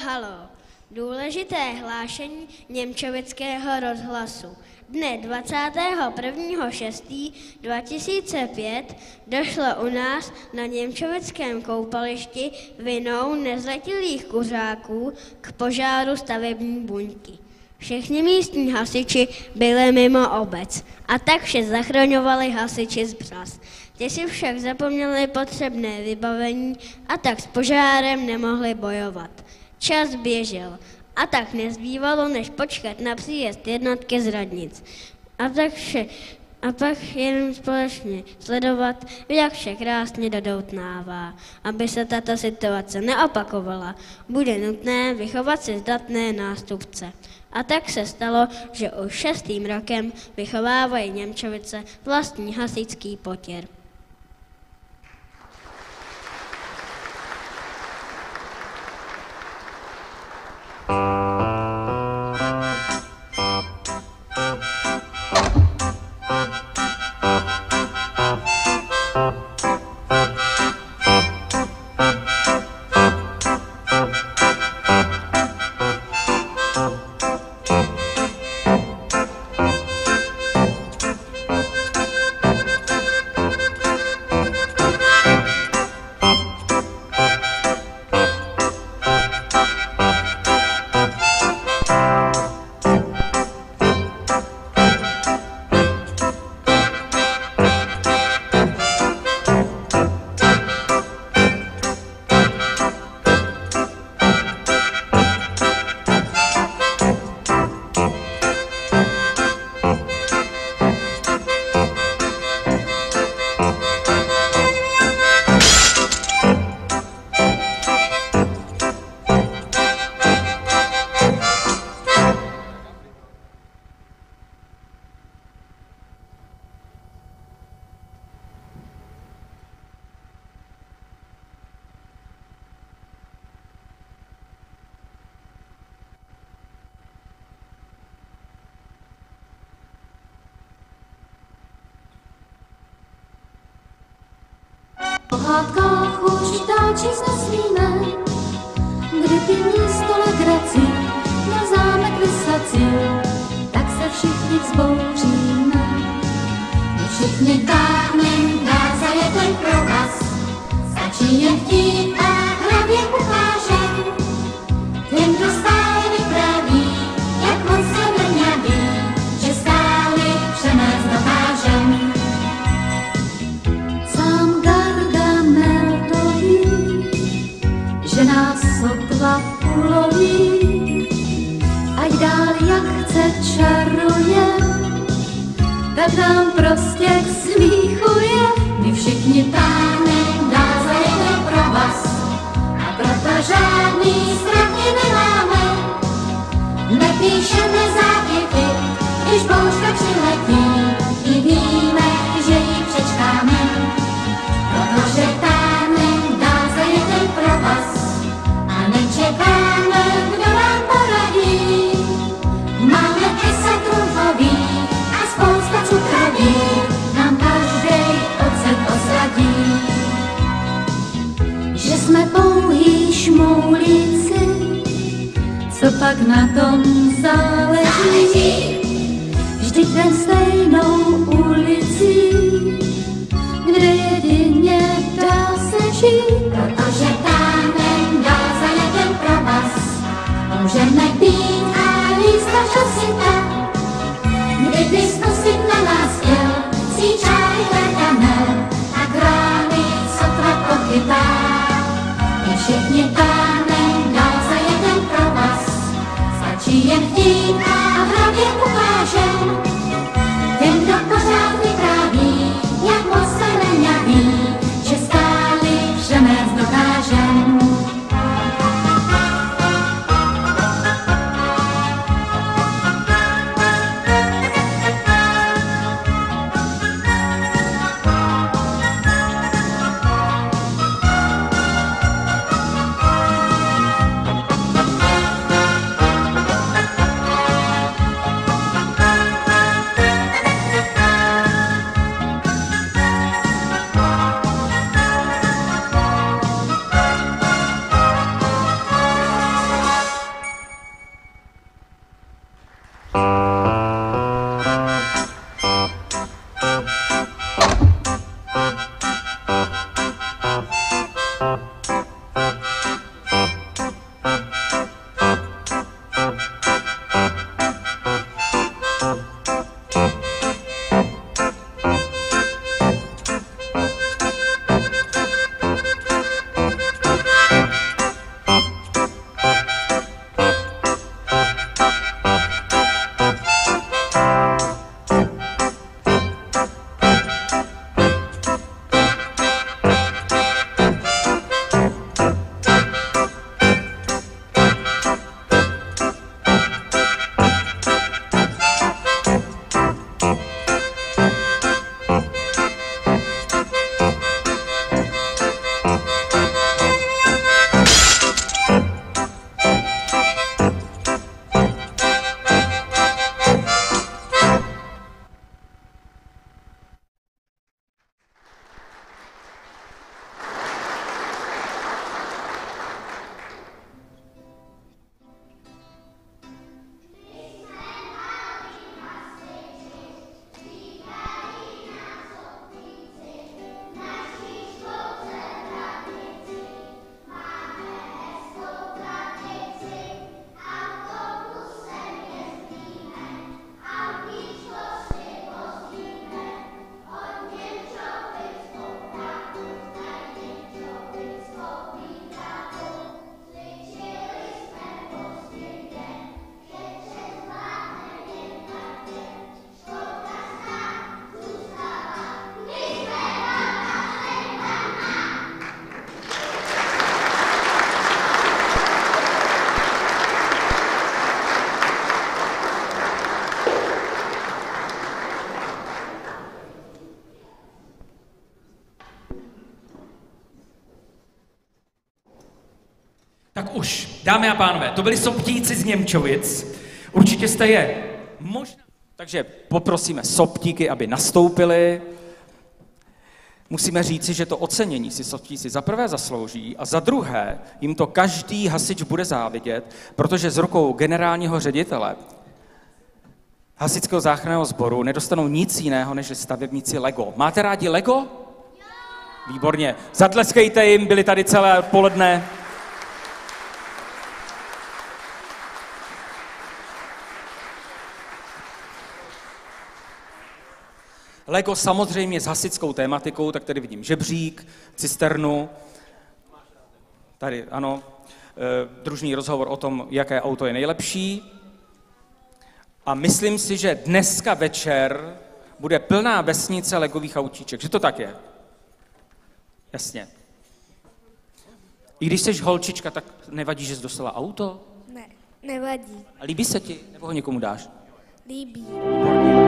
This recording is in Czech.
halo. Důležité hlášení Němčovického rozhlasu. Dne 21.6.2005 došlo u nás na Němčovickém koupališti vinou nezletilých kuřáků k požáru stavební buňky. Všichni místní hasiči byli mimo obec a tak vše zachraňovali hasiči z Břas. Ti si však zapomněli potřebné vybavení a tak s požárem nemohli bojovat. Čas běžel a tak nezbývalo, než počkat na příjezd jednotky z radnic. A pak jen společně sledovat, jak vše krásně dodoutnává. Aby se tato situace neopakovala, bude nutné vychovat si zdatné nástupce. A tak se stalo, že už 6. rokem vychovávají Němčovice vlastní hasičský potěr. pohádkách určitá číst nesmíme, kdy ty město legraci na zámek vysací, tak se všichni vzbouříme. My všichni táhneme, dá za jeden provaz, stačí jen chtít a hlavě ukážem. Ten, kdo stále vypráví, jak moc se neměví, že stále přenést dokážem. Sám Gargamel to ví, že nás sotva uloví, ať dál jak chce čaruje, tak nám prostě k smíchu je. My všichni táhneme, dá za jeden provaz, a proto žádný strach nemáme. Nepíšeme zápěty, když bouřka přiletí, i víme, že ji přečkáme. Protože táhneme, dá za jeden provaz, a nečekáme, kdo nám poradí. Máme kyse trufový a spousta cukroví, nám každej ocet osadí. Že jsme pouhý šmoulíci, co pak na tom záleží? Vždyť jen stejnou ulicí, kde jedině dá se žít. Protože táhnem dá za jeden provaz, můžeme být a jíst až asi tak. Kdyby zkusit na nás chtěl, si čaj Gargamel a krány sotva pochytá. My všichni táhnem, dá za jeden provaz, stačí jen chtít a hlavě ukážem. Ten, kdo pořád vypráví, Tak už, dámy a pánové, to byli Soptíci z Němčovic. Určitě jste je možná... Takže poprosíme Soptíky, aby nastoupili. Musíme říci, že to ocenění si Soptíci za prvé zaslouží a za druhé jim to každý hasič bude závidět, protože z rukou generálního ředitele Hasičského záchranného sboru nedostanou nic jiného, než stavebníci Lego. Máte rádi Lego? Výborně. Zatleskejte jim, byli tady celé odpoledne. Lego samozřejmě s hasičskou tématikou, tak tady vidím žebřík, cisternu. Tady, ano, družný rozhovor o tom, jaké auto je nejlepší. A myslím si, že dneska večer bude plná vesnice legových autíček. Že to tak je? Jasně. I když jsi holčička, tak nevadí, že jsi dostala auto? Ne, nevadí. A líbí se ti? Nebo ho někomu dáš? Líbí. Výborně.